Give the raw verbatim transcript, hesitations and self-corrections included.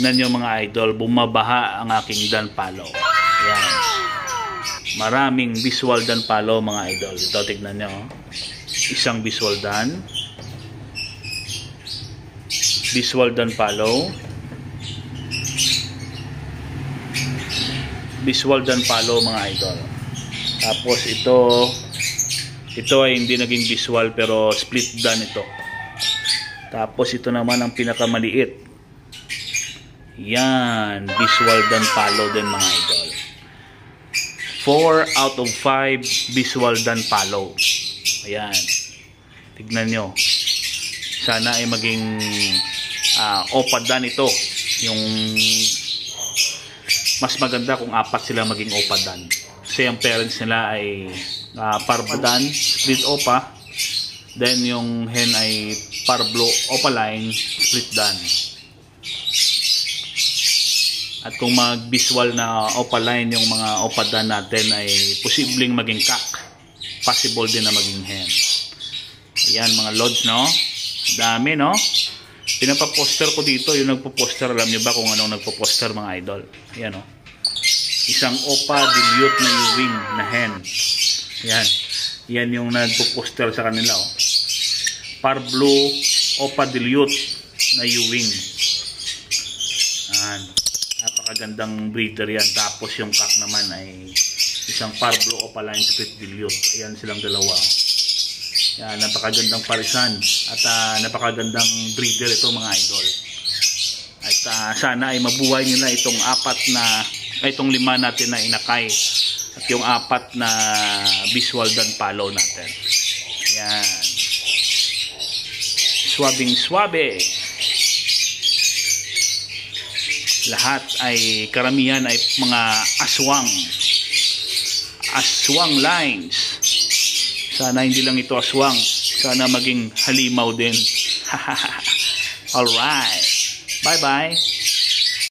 Tignan nyo mga idol, bumabaha ang aking danpalo. Ayan. Maraming visual danpalo mga idol. Ito tignan nyo. Isang visual dan. Visual danpalo. Visual danpalo mga idol. Tapos ito, ito ay hindi naging visual pero split dan ito. Tapos ito naman ang pinakamaliit. Yan, visual danpalo din mga idol. four out of five visual danpalo. Ayan. Tignan nyo. Sana ay maging uh, opadan ito. Yung mas maganda kung apat sila maging opadan. Kasi ang parents nila ay uh, parbadan, split opa. Then yung hen ay parblo opaline, split dan. At kung mag-visual na opaline yung mga opadan natin ay posibleng maging cock. Possible din na maging hen. Ayan mga lods, no? Dami, no? Pinapaposter ko dito. Yung nagpo-poster, alam nyo ba kung anong nagpo-poster mga idol? Ayan, no? Isang opa dilute na ewing na hen. Ayan. Yan yung nagpo-poster sa kanila, oh. Parblo opa dilute na ewing. Ayan. Napakagandang breeder yan. Tapos yung cock naman ay isang parblo opaline split dilute. Ayan silang dalawa. Yan, napakagandang parisan. At uh, napakagandang breeder ito mga idol. At uh, sana ay mabuhay nila itong apat na, ay itong lima natin na inakay. At yung apat na visual danpalo natin. Yan. Swabing swabe. Lahat ay karamihan ay mga aswang. Aswang lines. Sana hindi lang ito aswang. Sana maging halimaw din. Alright. Bye-bye.